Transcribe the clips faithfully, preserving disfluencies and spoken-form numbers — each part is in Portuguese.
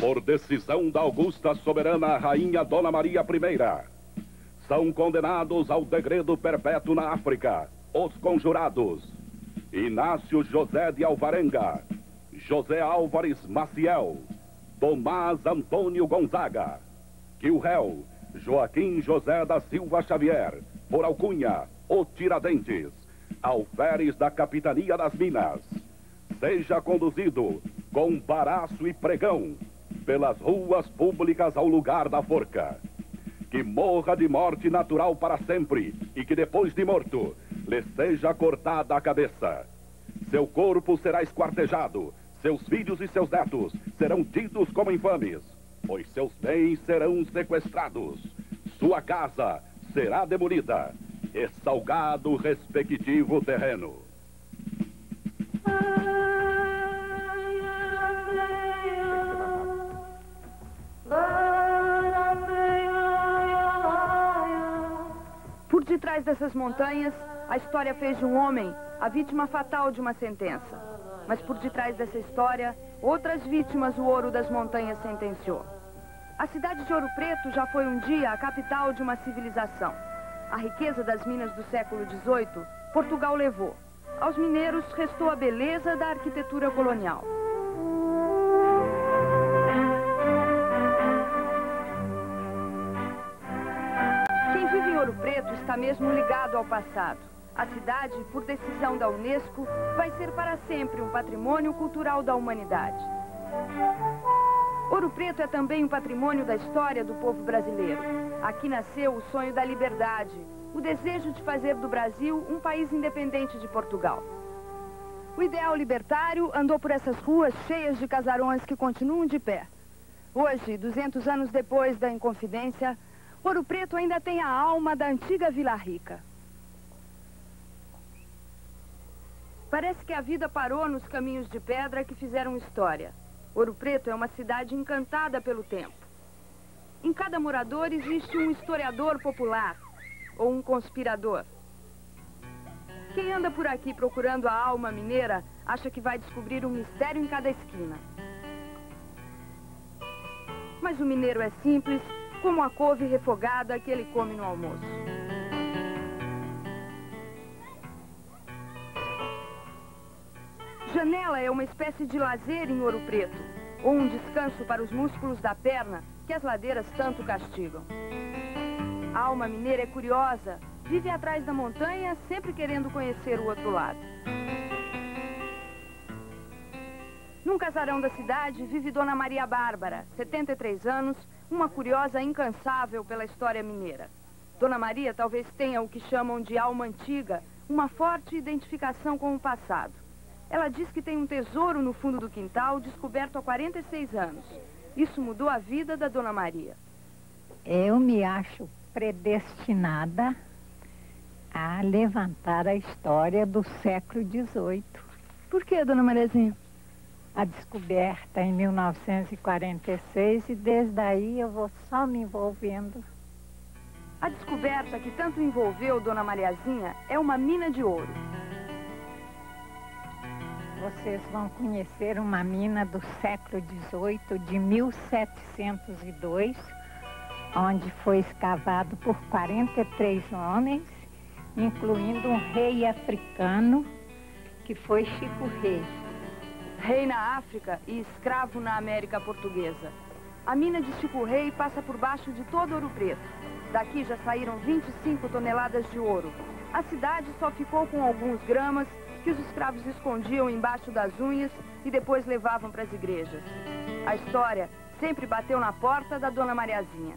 por decisão da augusta soberana Rainha Dona Maria I, são condenados ao degredo perpétuo na África os conjurados Inácio José de Alvarenga, José Álvares Maciel, Tomás Antônio Gonzaga, que o réu Joaquim José da Silva Xavier, por alcunha, o Tiradentes, alferes da Capitania das Minas, seja conduzido com baraço e pregão pelas ruas públicas ao lugar da forca. Que morra de morte natural para sempre e que depois de morto lhe seja cortada a cabeça. Seu corpo será esquartejado, seus filhos e seus netos serão tidos como infames, pois seus bens serão sequestrados, sua casa será demolida e salgado o respectivo terreno. Por detrás dessas montanhas, a história fez de um homem a vítima fatal de uma sentença. Mas por detrás dessa história, outras vítimas o Ouro das Montanhas sentenciou. A cidade de Ouro Preto já foi um dia a capital de uma civilização. A riqueza das minas do século dezoito, Portugal levou. Aos mineiros restou a beleza da arquitetura colonial. Quem vive em Ouro Preto está mesmo ligado ao passado. A cidade, por decisão da Unesco, vai ser para sempre um patrimônio cultural da humanidade. Ouro Preto é também um patrimônio da história do povo brasileiro. Aqui nasceu o sonho da liberdade, o desejo de fazer do Brasil um país independente de Portugal. O ideal libertário andou por essas ruas cheias de casarões que continuam de pé. Hoje, duzentos anos depois da Inconfidência, Ouro Preto ainda tem a alma da antiga Vila Rica. Parece que a vida parou nos caminhos de pedra que fizeram história. Ouro Preto é uma cidade encantada pelo tempo. Em cada morador existe um historiador popular ou um conspirador. Quem anda por aqui procurando a alma mineira acha que vai descobrir um mistério em cada esquina. Mas o mineiro é simples, como a couve refogada que ele come no almoço. Janela é uma espécie de lazer em Ouro Preto, ou um descanso para os músculos da perna que as ladeiras tanto castigam. A alma mineira é curiosa, vive atrás da montanha, sempre querendo conhecer o outro lado. Num casarão da cidade vive Dona Maria Bárbara, setenta e três anos, uma curiosa incansável pela história mineira. Dona Maria talvez tenha o que chamam de alma antiga, uma forte identificação com o passado. Ela diz que tem um tesouro no fundo do quintal, descoberto há quarenta e seis anos. Isso mudou a vida da Dona Maria. Eu me acho predestinada a levantar a história do século dezoito. Por que, Dona Mariazinha? A descoberta em mil novecentos e quarenta e seis e desde aí eu vou só me envolvendo. A descoberta que tanto envolveu Dona Mariazinha é uma mina de ouro. Vocês vão conhecer uma mina do século dezoito, de mil setecentos e dois, onde foi escavado por quarenta e três homens, incluindo um rei africano, que foi Chico Rei. Rei na África e escravo na América Portuguesa. A mina de Chico Rei passa por baixo de todo Ouro Preto. Daqui já saíram vinte e cinco toneladas de ouro. A cidade só ficou com alguns gramas que os escravos escondiam embaixo das unhas e depois levavam para as igrejas. A história sempre bateu na porta da Dona Mariazinha.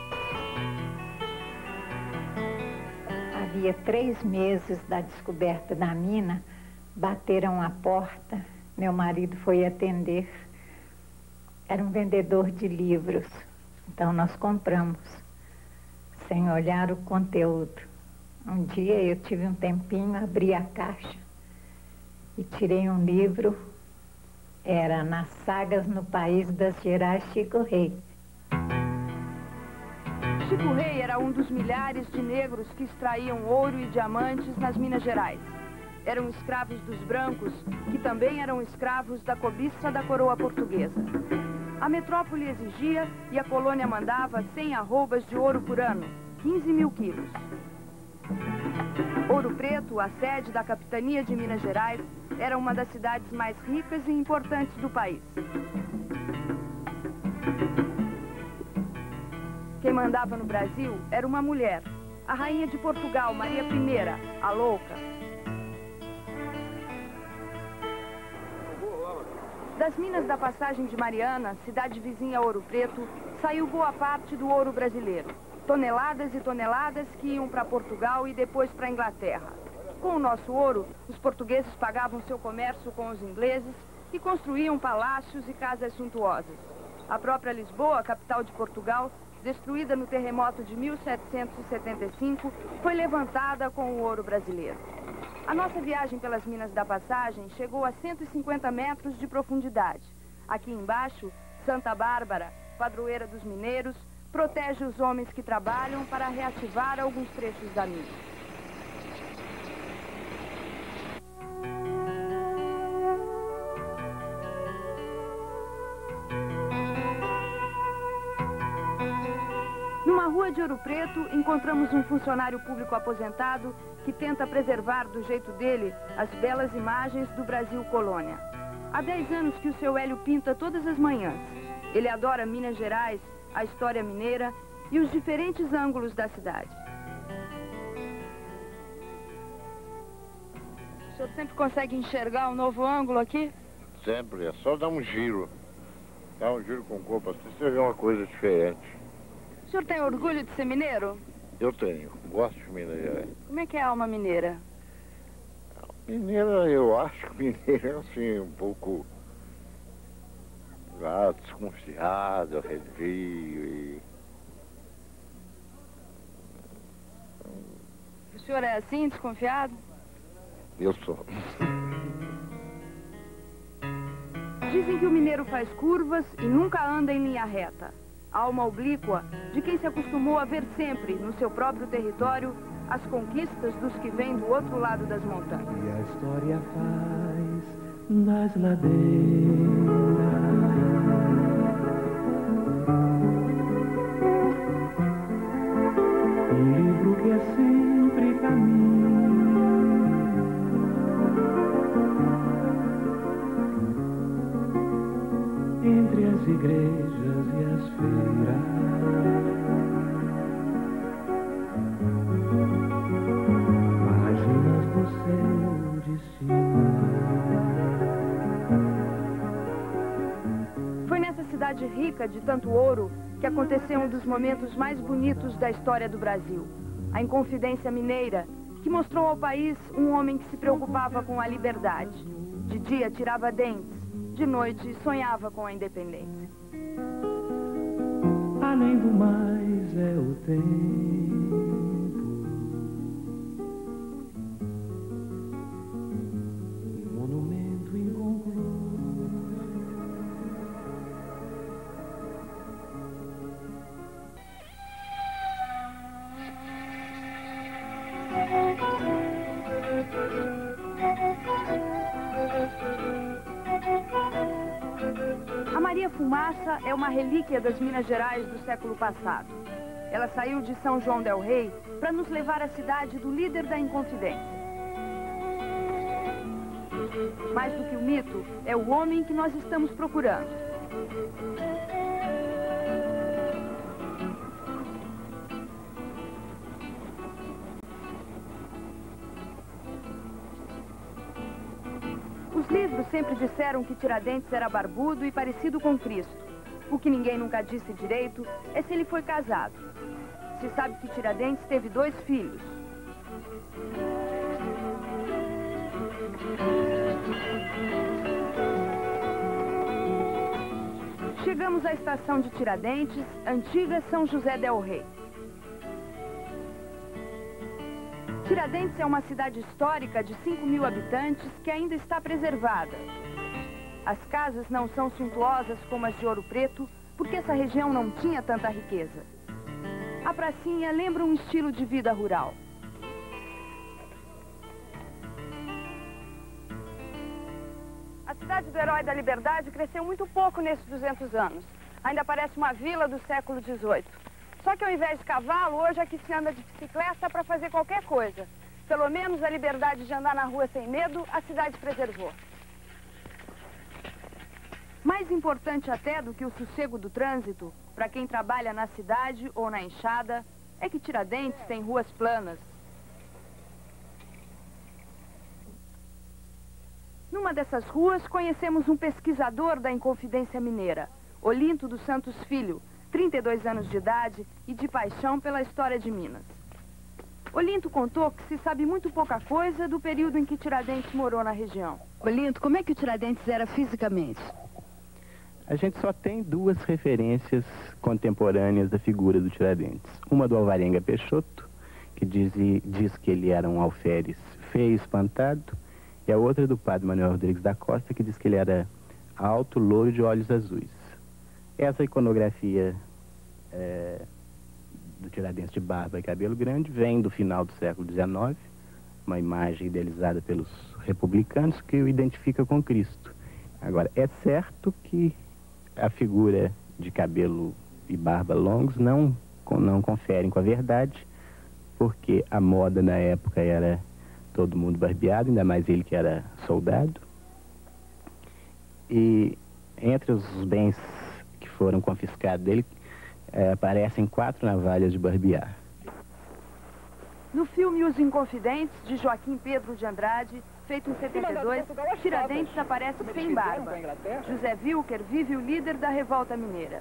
Havia três meses da descoberta da mina, bateram a porta, meu marido foi atender. Era um vendedor de livros, então nós compramos, sem olhar o conteúdo. Um dia eu tive um tempinho, abri a caixa e tirei um livro, era Nas Sagas no País das Gerais, Chico Rei. Chico Rei era um dos milhares de negros que extraíam ouro e diamantes nas Minas Gerais. eram escravos dos brancos, que também eram escravos da cobiça da coroa portuguesa. A metrópole exigia e a colônia mandava cem arrobas de ouro por ano, quinze mil quilos. Ouro Preto, a sede da capitania de Minas Gerais, era uma das cidades mais ricas e importantes do país. Quem mandava no Brasil era uma mulher, a rainha de Portugal, Maria Primeira, a Louca. Das minas da Passagem de Mariana, cidade vizinha a Ouro Preto, saiu boa parte do ouro brasileiro. Toneladas e toneladas que iam para Portugal e depois para a Inglaterra. Com o nosso ouro, os portugueses pagavam seu comércio com os ingleses e construíam palácios e casas suntuosas. A própria Lisboa, capital de Portugal, destruída no terremoto de mil setecentos e setenta e cinco, foi levantada com o ouro brasileiro. A nossa viagem pelas minas da Passagem chegou a cento e cinquenta metros de profundidade. Aqui embaixo, Santa Bárbara, padroeira dos mineiros, protege os homens que trabalham para reativar alguns trechos da mina. Numa rua de Ouro Preto, encontramos um funcionário público aposentado que tenta preservar do jeito dele as belas imagens do Brasil colônia. Há dez anos que o seu Hélio pinta todas as manhãs. Ele adora Minas Gerais, a história mineira e os diferentes ângulos da cidade. O senhor sempre consegue enxergar um novo ângulo aqui? Sempre, é só dar um giro. Dar um giro com o corpo assim, você vê uma coisa diferente. O senhor tem orgulho de ser mineiro? Eu tenho, gosto de Minas Gerais. Como é que é a alma mineira? Mineira, eu acho que mineiro é assim, um pouco ah, desconfiado, arredio e... O senhor é assim, desconfiado? Eu sou. Dizem que o mineiro faz curvas e nunca anda em linha reta. Alma oblíqua de quem se acostumou a ver sempre, no seu próprio território, as conquistas dos que vêm do outro lado das montanhas. E a história faz nas ladeiras, um livro que é sempre caminho, entre as igrejas e as feiras, páginas do seu destino. Foi nessa cidade rica de tanto ouro que aconteceu um dos momentos mais bonitos da história do Brasil. A Inconfidência Mineira, que mostrou ao país um homem que se preocupava com a liberdade. De dia tirava dentes, de noite sonhava com a independência. Além do mais é o tempo, um monumento inconcluso. A Maria Fumaça é uma relíquia das Minas Gerais do século passado. Ela saiu de São João del Rei para nos levar à cidade do líder da Inconfidência. Mais do que o mito, é o homem que nós estamos procurando. Os livros sempre disseram que Tiradentes era barbudo e parecido com Cristo. O que ninguém nunca disse direito é se ele foi casado. Se sabe que Tiradentes teve dois filhos. Chegamos à estação de Tiradentes, antiga São José del Rei. Tiradentes é uma cidade histórica de cinco mil habitantes que ainda está preservada. As casas não são suntuosas como as de Ouro Preto, porque essa região não tinha tanta riqueza. A pracinha lembra um estilo de vida rural. cidade do Herói da Liberdade cresceu muito pouco nesses duzentos anos. Ainda parece uma vila do século dezoito. Só que ao invés de cavalo, hoje aqui se anda de bicicleta para fazer qualquer coisa. Pelo menos a liberdade de andar na rua sem medo, a cidade preservou. Mais importante até do que o sossego do trânsito, para quem trabalha na cidade ou na enxada, é que Tiradentes tem ruas planas. Numa dessas ruas, conhecemos um pesquisador da Inconfidência Mineira, Olinto dos Santos Filho, trinta e dois anos de idade e de paixão pela história de Minas. Olinto contou que se sabe muito pouca coisa do período em que Tiradentes morou na região. Olinto, como é que o Tiradentes era fisicamente? A gente só tem duas referências contemporâneas da figura do Tiradentes. Uma do Alvarenga Peixoto, que diz, diz que ele era um alferes feio e espantado, e a outra do padre Manuel Rodrigues da Costa, que diz que ele era alto, loiro de olhos azuis. Essa iconografia é, do Tiradentes de barba e cabelo grande vem do final do século dezenove, uma imagem idealizada pelos republicanos que o identifica com Cristo. Agora, é certo que a figura de cabelo e barba longos não, não conferem com a verdade, porque a moda na época era todo mundo barbeado, ainda mais ele que era soldado. E entre os bens que foram confiscados dele, é, aparecem quatro navalhas de barbear. No filme Os Inconfidentes, de Joaquim Pedro de Andrade, feito em setenta e dois, Tiradentes aparece sem barba. José Wilker vive o líder da revolta mineira.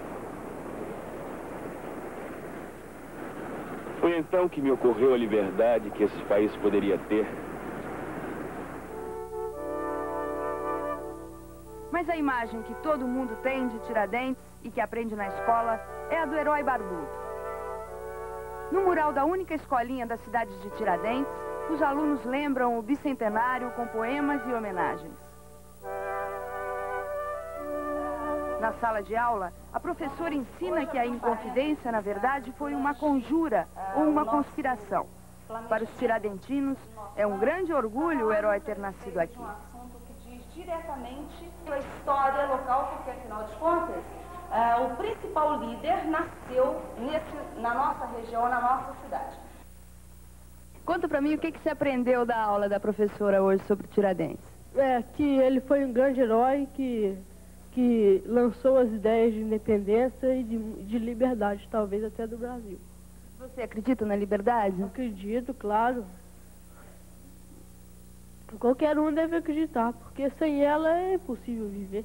Foi então que me ocorreu a liberdade que esse país poderia ter. Mas a imagem que todo mundo tem de Tiradentes e que aprende na escola é a do herói barbudo. No mural da única escolinha da cidade de Tiradentes, os alunos lembram o bicentenário com poemas e homenagens. Na sala de aula, a professora ensina que a Inconfidência, na verdade, foi uma conjura ou uma conspiração. Para os tiradentinos, é um grande orgulho o herói ter nascido aqui. Um assunto que diz diretamente a história local, porque, afinal de contas, uh, o principal líder nasceu nesse, na nossa região, na nossa cidade. Conta pra mim o que, que você aprendeu da aula da professora hoje sobre Tiradentes. É, que ele foi um grande herói que, que lançou as ideias de independência e de, de liberdade, talvez até do Brasil. Você acredita na liberdade? Acredito, claro. Qualquer um deve acreditar, porque sem ela é impossível viver.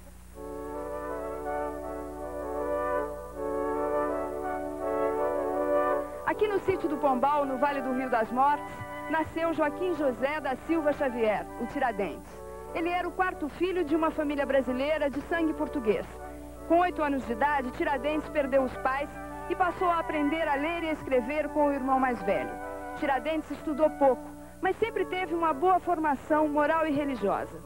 Aqui no sítio do Pombal, no Vale do Rio das Mortes, nasceu Joaquim José da Silva Xavier, o Tiradentes. Ele era o quarto filho de uma família brasileira de sangue português. Com oito anos de idade, Tiradentes perdeu os pais e passou a aprender a ler e escrever com o irmão mais velho. Tiradentes estudou pouco, mas sempre teve uma boa formação moral e religiosa.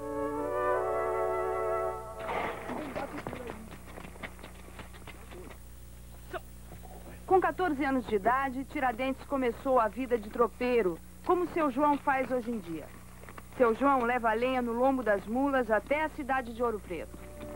Com quatorze anos de idade, Tiradentes começou a vida de tropeiro, como seu João faz hoje em dia. Seu João leva a lenha no lombo das mulas até a cidade de Ouro Preto.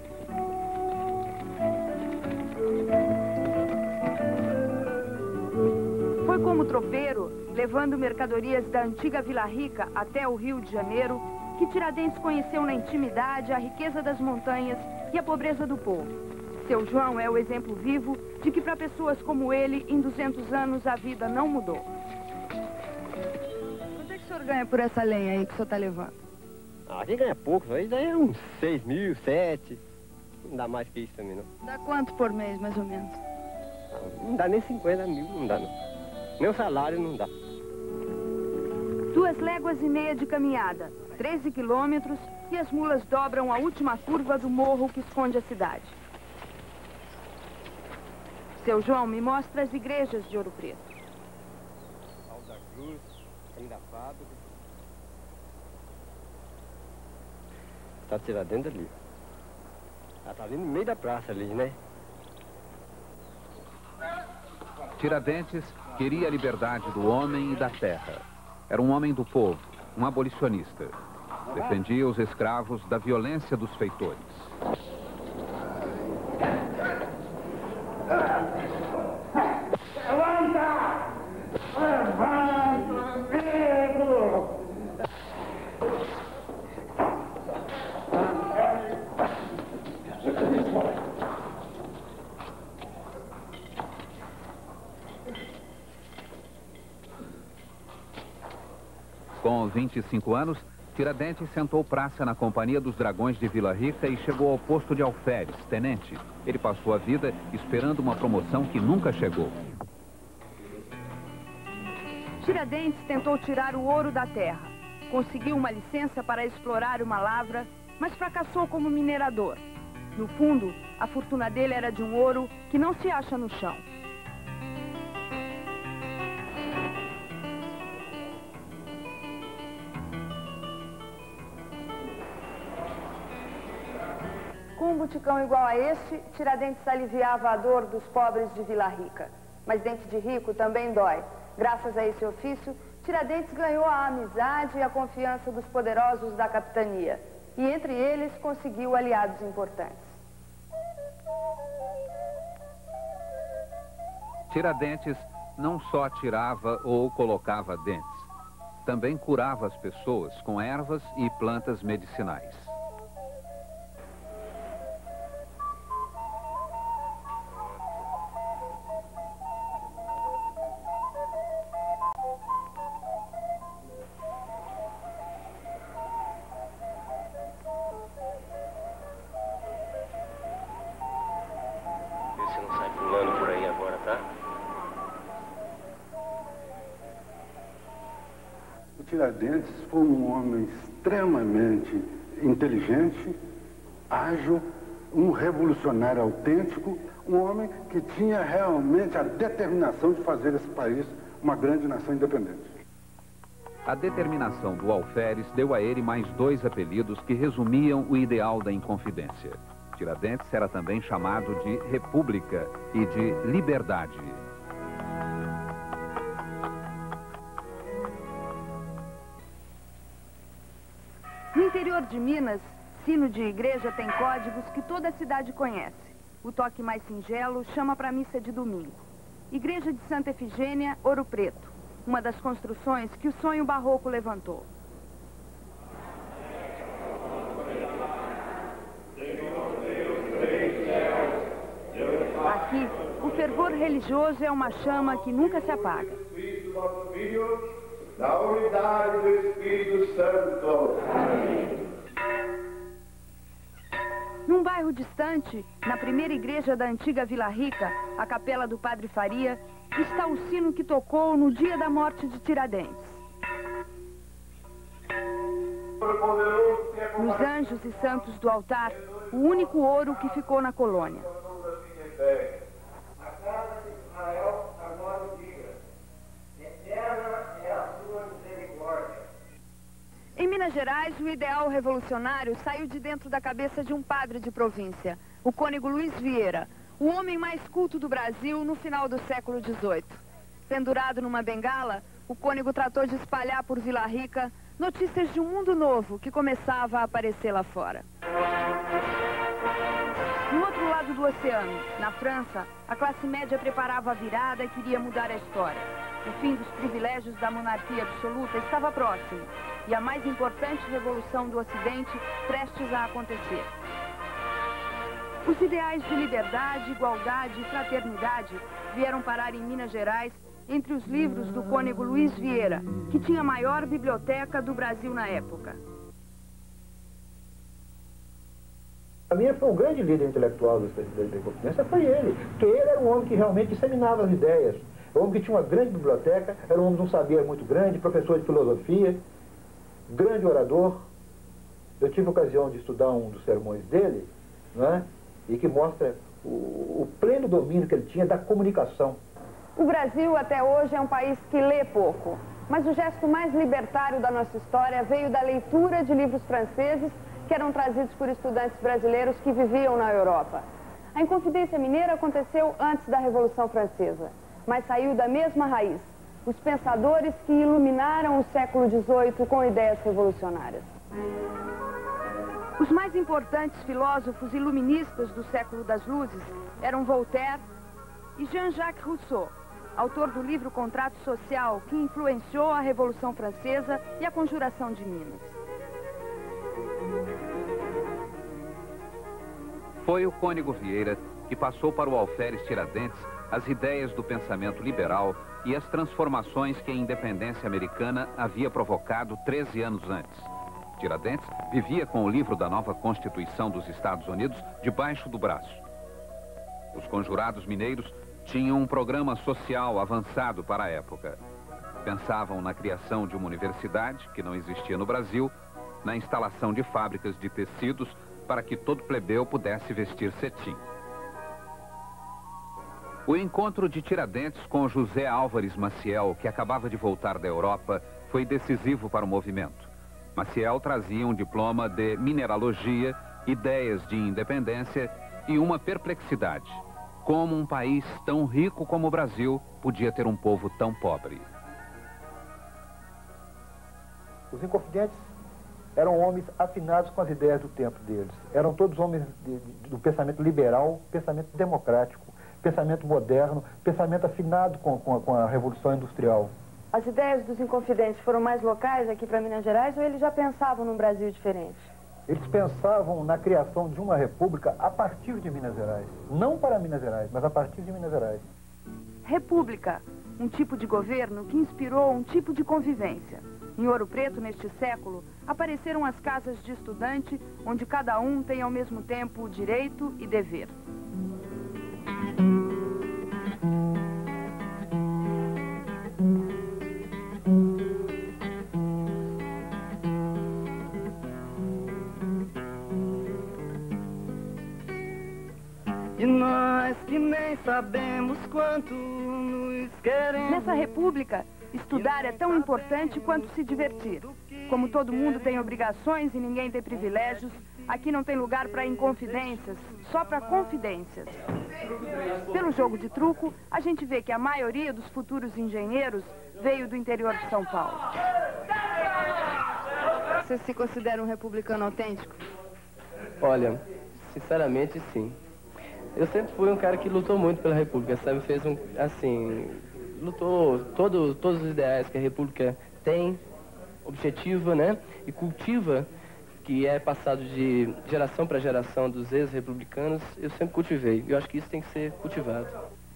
Foi como tropeiro, levando mercadorias da antiga Vila Rica até o Rio de Janeiro, que Tiradentes conheceu na intimidade a riqueza das montanhas e a pobreza do povo. Seu João é o exemplo vivo de que para pessoas como ele, em duzentos anos, a vida não mudou. Quanto é que o senhor ganha por essa lenha aí que o senhor está levando? Ah, aqui ganha pouco, isso aí daí é uns seis mil, sete. Não dá mais que isso também, não. Dá quanto por mês, mais ou menos? Não, não dá nem cinquenta mil, não dá, não. Nem o salário não dá. Duas léguas e meia de caminhada, treze quilômetros, e as mulas dobram a última curva do morro que esconde a cidade. Seu João me mostra as igrejas de Ouro Preto. Alto da Cruz, Caminho da Fábrica. Está Tiradentes ali. Ela está ali no meio da praça ali, né? Tiradentes queria a liberdade do homem e da terra. Era um homem do povo, um abolicionista. Defendia os escravos da violência dos feitores. Levanta! Levanta, amigo! Com vinte e cinco anos, Tiradentes sentou praça na Companhia dos Dragões de Vila Rica e chegou ao posto de alferes, tenente. Ele passou a vida esperando uma promoção que nunca chegou. Tiradentes tentou tirar o ouro da terra. Conseguiu uma licença para explorar uma lavra, mas fracassou como minerador. No fundo, a fortuna dele era de um ouro que não se acha no chão. Com um buticão igual a este, Tiradentes aliviava a dor dos pobres de Vila Rica. Mas dente de rico também dói. Graças a esse ofício, Tiradentes ganhou a amizade e a confiança dos poderosos da capitania. E entre eles conseguiu aliados importantes. Tiradentes não só tirava ou colocava dentes, também curava as pessoas com ervas e plantas medicinais. Você não sai pulando por aí agora, tá? O Tiradentes foi um homem extremamente inteligente, ágil, um revolucionário autêntico, um homem que tinha realmente a determinação de fazer esse país uma grande nação independente. A determinação do alferes deu a ele mais dois apelidos que resumiam o ideal da Inconfidência. Tiradentes era também chamado de República e de Liberdade. No interior de Minas, sino de igreja tem códigos que toda a cidade conhece. O toque mais singelo chama para a missa de domingo. Igreja de Santa Efigênia, Ouro Preto. Uma das construções que o sonho barroco levantou. Aqui, o fervor religioso é uma chama que nunca se apaga. Na unidade do Espírito Santo. Num bairro distante, na primeira igreja da antiga Vila Rica, a capela do Padre Faria, está o sino que tocou no dia da morte de Tiradentes. Nos anjos e santos do altar, o único ouro que ficou na colônia. A casa de Israel agora diga: eterna é a sua misericórdia. Em Minas Gerais, o ideal revolucionário saiu de dentro da cabeça de um padre de província, o cônego Luiz Vieira, o homem mais culto do Brasil no final do século dezoito. Pendurado numa bengala, o cônego tratou de espalhar por Vila Rica notícias de um mundo novo que começava a aparecer lá fora. No outro lado do oceano, na França, a classe média preparava a virada e queria mudar a história. O fim dos privilégios da monarquia absoluta estava próximo e a mais importante revolução do Ocidente prestes a acontecer. Os ideais de liberdade, igualdade e fraternidade vieram parar em Minas Gerais entre os livros do cônego Luiz Vieira, que tinha a maior biblioteca do Brasil na época. A minha foi um grande líder intelectual da Inconfidência, foi ele, porque ele era um homem que realmente disseminava as ideias. Um homem que tinha uma grande biblioteca, era um homem de um saber muito grande, professor de filosofia, grande orador. Eu tive a ocasião de estudar um dos sermões dele, né, e que mostra o, o pleno domínio que ele tinha da comunicação. O Brasil até hoje é um país que lê pouco, mas o gesto mais libertário da nossa história veio da leitura de livros franceses que eram trazidos por estudantes brasileiros que viviam na Europa. A Inconfidência Mineira aconteceu antes da Revolução Francesa, mas saiu da mesma raiz, os pensadores que iluminaram o século dezoito com ideias revolucionárias. Os mais importantes filósofos iluministas do século das luzes eram Voltaire e Jean-Jacques Rousseau, autor do livro Contrato Social, que influenciou a Revolução Francesa e a Conjuração de Minas. Foi o Cônego Vieira que passou para o alferes Tiradentes as ideias do pensamento liberal e as transformações que a independência americana havia provocado treze anos antes. Tiradentes vivia com o livro da nova Constituição dos Estados Unidos debaixo do braço. Os conjurados mineiros tinham um programa social avançado para a época. Pensavam na criação de uma universidade, que não existia no Brasil, na instalação de fábricas de tecidos para que todo plebeu pudesse vestir cetim. O encontro de Tiradentes com José Álvares Maciel, que acabava de voltar da Europa, foi decisivo para o movimento. Maciel trazia um diploma de mineralogia, ideias de independência e uma perplexidade. Como um país tão rico como o Brasil podia ter um povo tão pobre? Os Inconfidentes eram homens afinados com as ideias do tempo deles. Eram todos homens de, de, do pensamento liberal, pensamento democrático, pensamento moderno, pensamento afinado com, com, a, com a Revolução Industrial. As ideias dos Inconfidentes foram mais locais aqui para Minas Gerais ou eles já pensavam num Brasil diferente? Eles pensavam na criação de uma república a partir de Minas Gerais. Não para Minas Gerais, mas a partir de Minas Gerais. República, um tipo de governo que inspirou um tipo de convivência. Em Ouro Preto, neste século, apareceram as casas de estudante, onde cada um tem ao mesmo tempo direito e dever. E nós que nem sabemos quanto nos queremos. Nessa república, estudar é tão importante quanto se divertir. Como todo mundo tem obrigações e ninguém tem privilégios, aqui não tem lugar para inconfidências, só para confidências. Pelo jogo de truco, a gente vê que a maioria dos futuros engenheiros veio do interior de São Paulo. Você se considera um republicano autêntico? Olha, sinceramente, sim. Eu sempre fui um cara que lutou muito pela República, sabe? Fez um, assim, lutou todo, todos os ideais que a República tem, objetiva, né? E cultiva, que é passado de geração para geração dos ex-republicanos, eu sempre cultivei. Eu acho que isso tem que ser cultivado.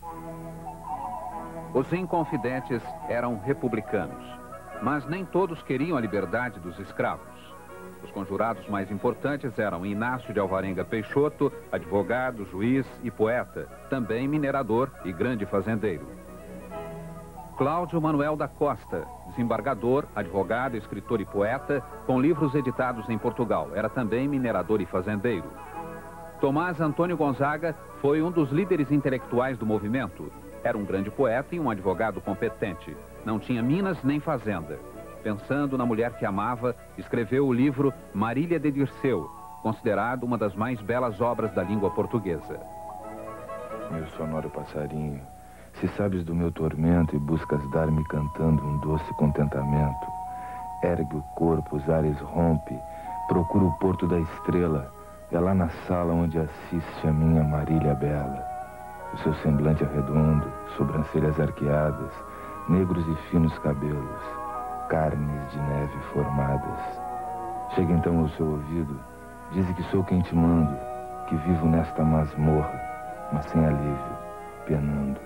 Os Inconfidentes eram republicanos, mas nem todos queriam a liberdade dos escravos. Os conjurados mais importantes eram Inácio de Alvarenga Peixoto, advogado, juiz e poeta, também minerador e grande fazendeiro. Cláudio Manuel da Costa, desembargador, advogado, escritor e poeta, com livros editados em Portugal, era também minerador e fazendeiro. Tomás Antônio Gonzaga foi um dos líderes intelectuais do movimento. Era um grande poeta e um advogado competente. Não tinha minas nem fazenda. Pensando na mulher que amava, escreveu o livro Marília de Dirceu, considerado uma das mais belas obras da língua portuguesa. Meu sonoro passarinho, se sabes do meu tormento e buscas dar-me cantando um doce contentamento, ergue o corpo, os ares rompe, procura o porto da estrela, é lá na sala onde assiste a minha Marília bela. O seu semblante é redondo, sobrancelhas arqueadas, negros e finos cabelos, carnes de neve formadas. Chega então ao seu ouvido, dize que sou quem te mando, que vivo nesta masmorra, mas sem alívio, penando.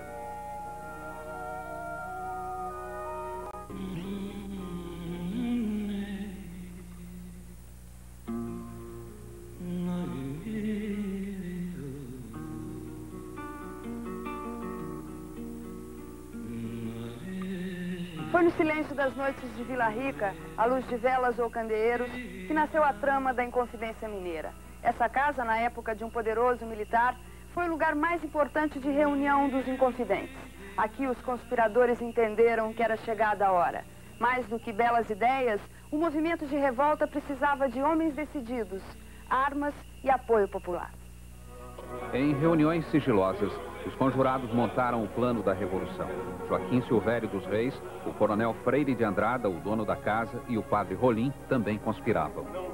Foi no silêncio das noites de Vila Rica, à luz de velas ou candeeiros, que nasceu a trama da Inconfidência Mineira. Essa casa, na época de um poderoso militar, foi o lugar mais importante de reunião dos Inconfidentes. Aqui os conspiradores entenderam que era chegada a hora. Mais do que belas ideias, o movimento de revolta precisava de homens decididos, armas e apoio popular. Em reuniões sigilosas, os conjurados montaram o plano da Revolução. Joaquim Silvério dos Reis, o coronel Freire de Andrada, o dono da casa, e o padre Rolim também conspiravam.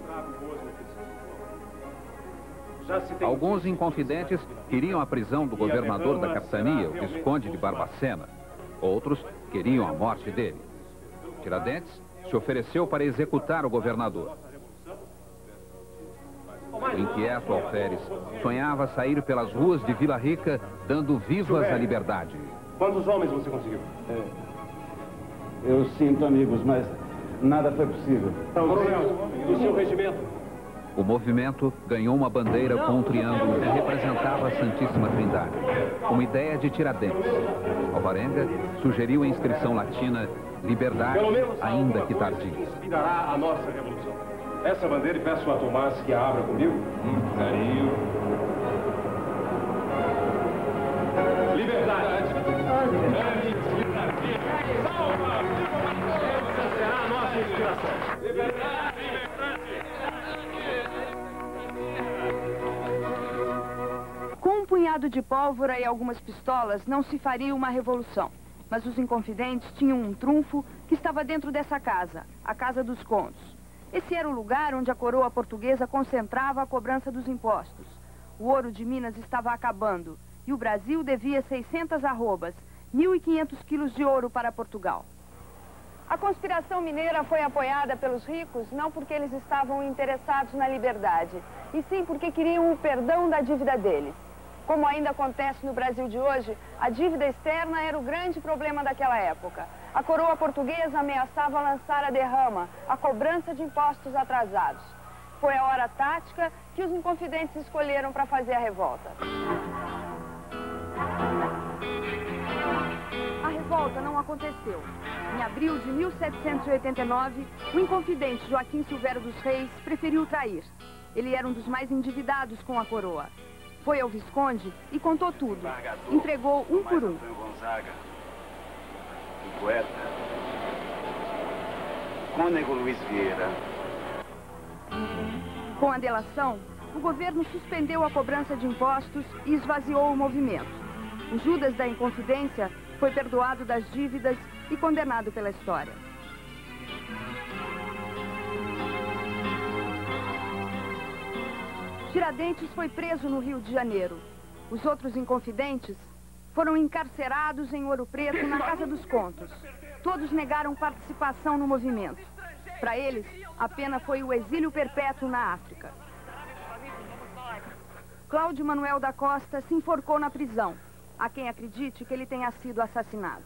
Alguns inconfidentes queriam a prisão do governador da capitania, o Visconde de Barbacena. Outros queriam a morte dele. Tiradentes se ofereceu para executar o governador. O inquieto Alferes sonhava sair pelas ruas de Vila Rica, dando vivas à liberdade. Quantos homens você conseguiu? É, eu sinto, amigos, mas nada foi possível. Coronel, do seu regimento? O movimento ganhou uma bandeira com um triângulo que representava a Santíssima Trindade, uma ideia de Tiradentes. Alvarenga sugeriu a inscrição latina Liberdade, ainda que tardia. Inspirará a nossa revolução. Essa bandeira, e peço a Tomás que a abra comigo. Hum, carinho. Liberdade. Salva! Essa será a nossa inspiração. Liberdade. Com um punhado de pólvora e algumas pistolas, não se faria uma revolução. Mas os inconfidentes tinham um trunfo que estava dentro dessa casa, a Casa dos Contos. Esse era o lugar onde a coroa portuguesa concentrava a cobrança dos impostos. O ouro de Minas estava acabando e o Brasil devia seiscentas arrobas, mil e quinhentos quilos de ouro para Portugal. A conspiração mineira foi apoiada pelos ricos não porque eles estavam interessados na liberdade, e sim porque queriam o perdão da dívida deles. Como ainda acontece no Brasil de hoje, a dívida externa era o grande problema daquela época. A coroa portuguesa ameaçava lançar a derrama, a cobrança de impostos atrasados. Foi a hora tática que os inconfidentes escolheram para fazer a revolta. A revolta não aconteceu. Em abril de mil setecentos e oitenta e nove, o inconfidente Joaquim Silvério dos Reis preferiu trair. Ele era um dos mais endividados com a coroa. Foi ao Visconde e contou tudo. Entregou um por um. Gonzaga, o poeta, Cônego Luiz Vieira. Com a delação, o governo suspendeu a cobrança de impostos e esvaziou o movimento. O Judas da Inconfidência foi perdoado das dívidas e condenado pela história. Tiradentes foi preso no Rio de Janeiro. Os outros inconfidentes foram encarcerados em Ouro Preto, na Casa dos Contos. Todos negaram participação no movimento. Para eles, a pena foi o exílio perpétuo na África. Cláudio Manuel da Costa se enforcou na prisão. Há quem acredite que ele tenha sido assassinado.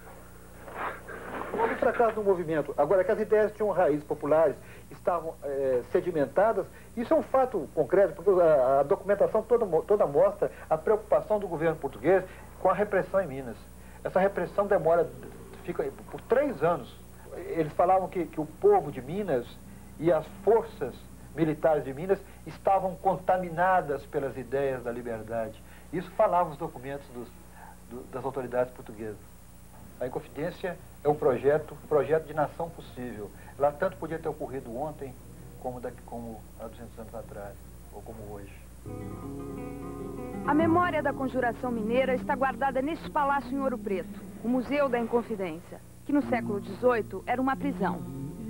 Houve fracasso do movimento. Agora, que as ideias tinham raízes populares, estavam é, sedimentadas, isso é um fato concreto, porque a, a documentação toda, toda mostra a preocupação do governo português com a repressão em Minas. Essa repressão demora, fica por três anos. Eles falavam que, que o povo de Minas e as forças militares de Minas estavam contaminadas pelas ideias da liberdade. Isso falavam os documentos dos, do, das autoridades portuguesas. A Inconfidência é um projeto, um projeto de nação possível. Ela tanto podia ter ocorrido ontem, como, daqui, como há duzentos anos atrás, ou como hoje. A memória da Conjuração Mineira está guardada neste palácio em Ouro Preto, o Museu da Inconfidência, que no século dezoito era uma prisão.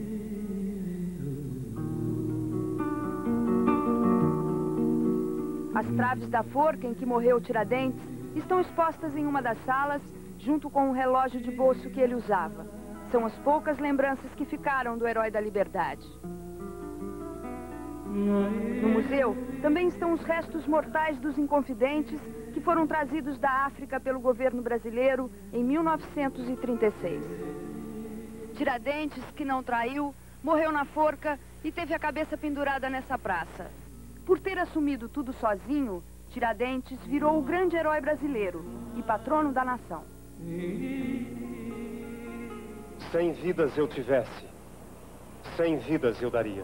As traves da forca em que morreu Tiradentes estão expostas em uma das salas, junto com um relógio de bolso que ele usava. São as poucas lembranças que ficaram do herói da liberdade. No museu também estão os restos mortais dos inconfidentes que foram trazidos da África pelo governo brasileiro em mil novecentos e trinta e seis. Tiradentes, que não traiu, morreu na forca e teve a cabeça pendurada nessa praça. Por ter assumido tudo sozinho, Tiradentes virou o grande herói brasileiro e patrono da nação. Cem vidas eu tivesse, cem vidas eu daria.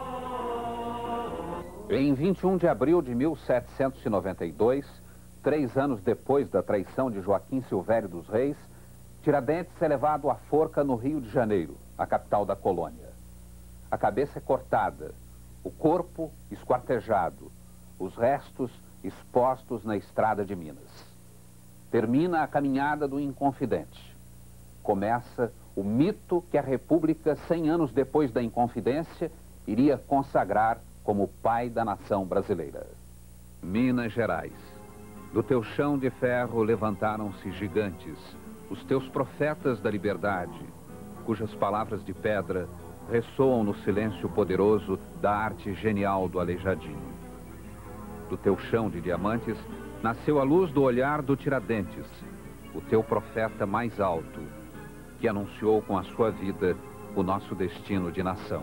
Em vinte e um de abril de mil setecentos e noventa e dois, três anos depois da traição de Joaquim Silvério dos Reis, Tiradentes é levado à forca no Rio de Janeiro, a capital da colônia. A cabeça é cortada, o corpo esquartejado, os restos expostos na estrada de Minas. Termina a caminhada do Inconfidente. Começa o mito que a República, cem anos depois da Inconfidência, iria consagrar como pai da nação brasileira. Minas Gerais. Do teu chão de ferro levantaram-se gigantes, os teus profetas da liberdade, cujas palavras de pedra ressoam no silêncio poderoso da arte genial do Aleijadinho. Do teu chão de diamantes nasceu a luz do olhar do Tiradentes, o teu profeta mais alto, que anunciou com a sua vida o nosso destino de nação.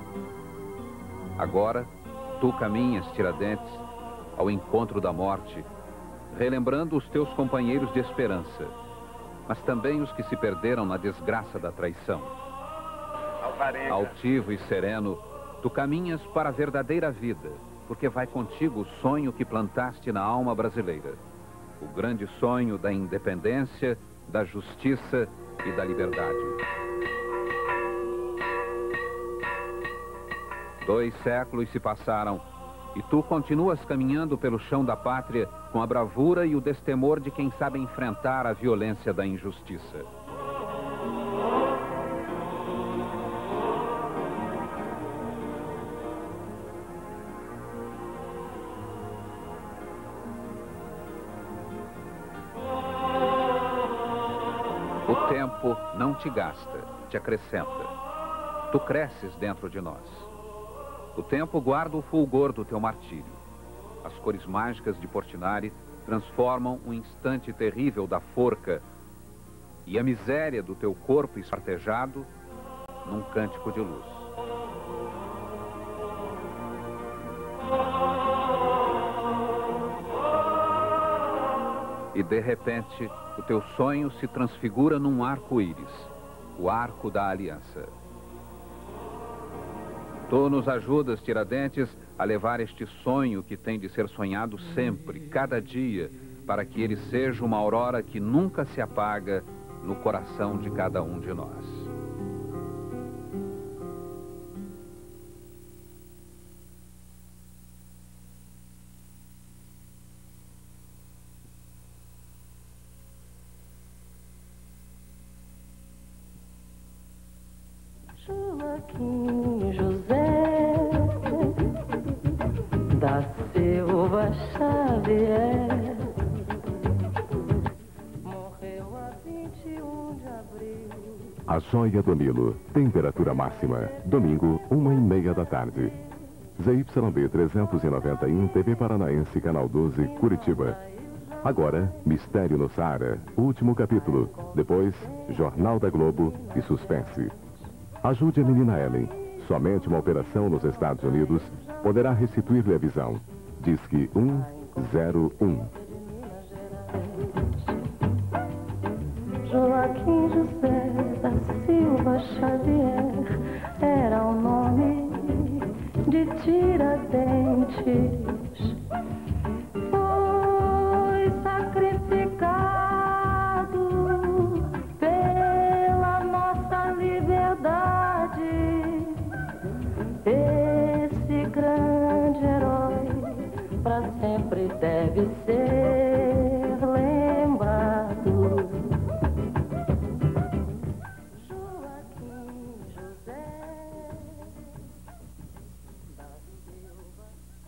Agora, tu caminhas, Tiradentes, ao encontro da morte, relembrando os teus companheiros de esperança, mas também os que se perderam na desgraça da traição. Alvarenga. Altivo e sereno, tu caminhas para a verdadeira vida, porque vai contigo o sonho que plantaste na alma brasileira. O grande sonho da independência, da justiça e da liberdade. Dois séculos se passaram e tu continuas caminhando pelo chão da pátria com a bravura e o destemor de quem sabe enfrentar a violência da injustiça. O tempo não te gasta, te acrescenta. Tu cresces dentro de nós. O tempo guarda o fulgor do teu martírio. As cores mágicas de Portinari transformam um instante terrível da forca e a miséria do teu corpo espartejado num cântico de luz. E de repente, o teu sonho se transfigura num arco-íris, o arco da aliança. Tu nos ajudas, Tiradentes, a levar este sonho que tem de ser sonhado sempre, cada dia, para que ele seja uma aurora que nunca se apaga no coração de cada um de nós. Joaquim José da Silva Xavier morreu a vinte e um de abril. A Joia do Nilo, temperatura máxima, domingo, uma e meia da tarde. Z Y B trezentos e noventa e um, T V Paranaense, Canal doze, Curitiba. Agora, Mistério no Saara, último capítulo. Depois, Jornal da Globo e suspense. Ajude a menina Ellen. Somente uma operação nos Estados Unidos poderá restituir-lhe a visão. Disque um zero um. Joaquim José da Silva Xavier era o nome de Tiradentes. Foi sacrificado pela nossa liberdade. Esse grande herói para sempre deve ser lembrado. Joaquim José da Silva.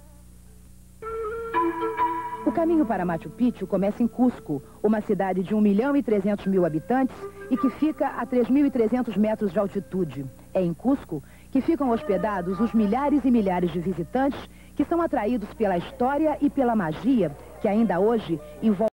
O caminho para Machu Picchu começa em Cusco, uma cidade de um milhão e trezentos mil habitantes e que fica a três mil e trezentos metros de altitude. É em Cusco que ficam hospedados os milhares e milhares de visitantes que são atraídos pela história e pela magia que ainda hoje envolve